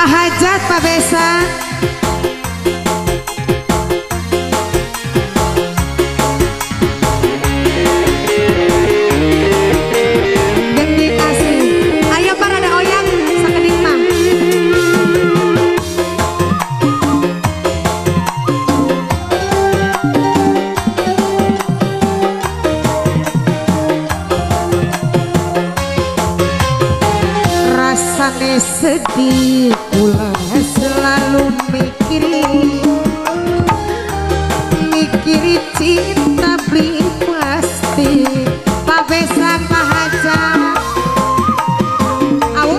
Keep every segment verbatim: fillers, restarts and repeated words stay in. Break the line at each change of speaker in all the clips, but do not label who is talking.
Pak Hajat, Pak Besa. Geni kasih. Ayo para ada oyang sakedik mah. Rasane sedih pula selalu mikiri mikiri cinta beli pasti Pak Besan Pak Hajat au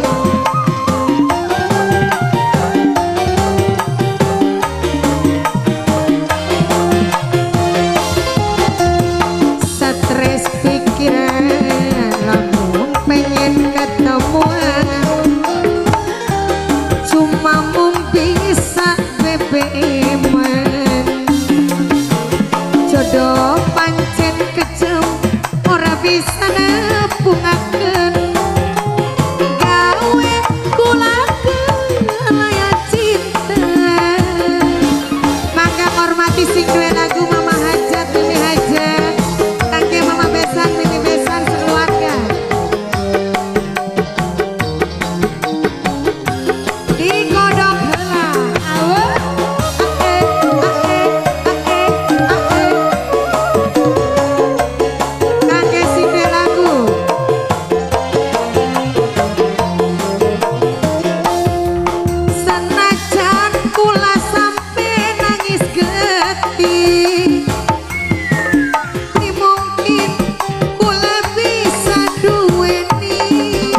stres pikiran lamun pengen ketemuan cuma mung bisa B B M-an jodoh pancen kejem ora bisa nepungakeun gawe kulakeun layak cinta mangga hormati sing duwe lagu Mama Hajat Mimi Hajat kangge Mama Besan Mimi Besan sekeluarga digodok heula awe ae ae ae ae kangge sing duwe lagu senajan kula sampe nangis getih ni mungkin kula bisa duweni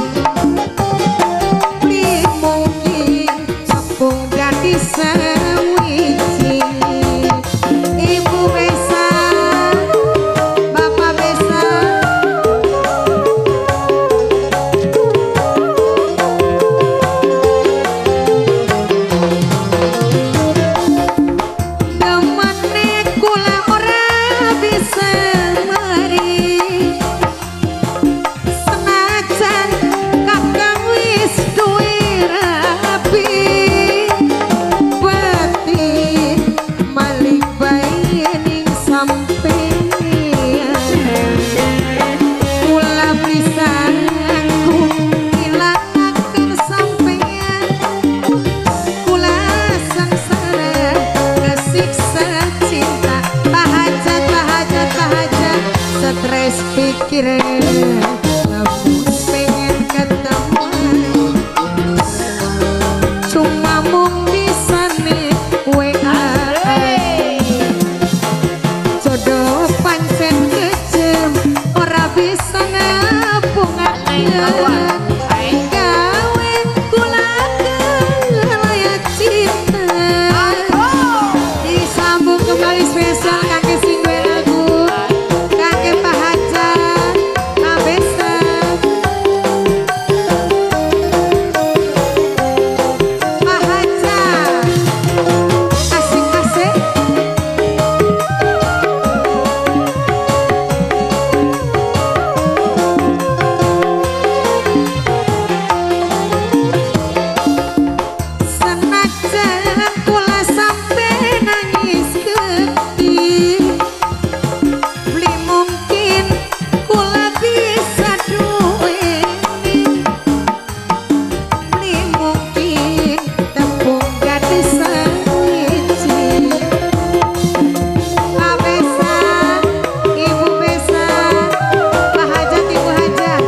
ni mungkin capung dadi sewiji Ibu Besa Bapak Besa demene kula ora bisa mari senajan kakang wis duwe rapi batin malik bae ning sampeyan kula pisanku ilangaken sampeyan kula sengsara kesiksa cinta Pak Hajat Pak Hajat Pak Hajat stres pikiran lamun pengen ketemuan cuma mung bisa nih W A jodoh pancen kejem ora bisa nepungakeun gawe kulakeun layak cinta disambung kembali spesial kangge sing duwe lagu kangge Pak Hajat Pak Besan Pak Hajat asik-asik senajan kula sampe nangis getih beli mungkin kula bisa duweni beli mungkin tepung gadis sewiji Pak Besan Ibu Besan Pak Hajat Ibu Hajat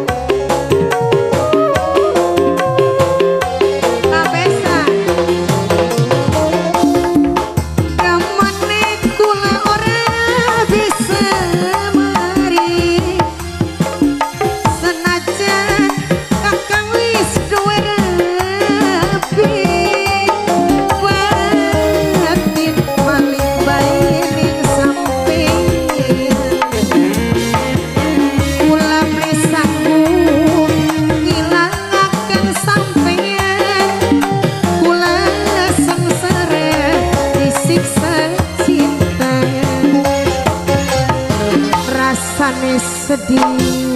Pak Besan demene kula ora bisa mari senajan kakang wis duwe rapi batin malik bae ning sampeyan kula pisanku ngilangaken sampeyan kula sengsara disiksa cinta rasane sedih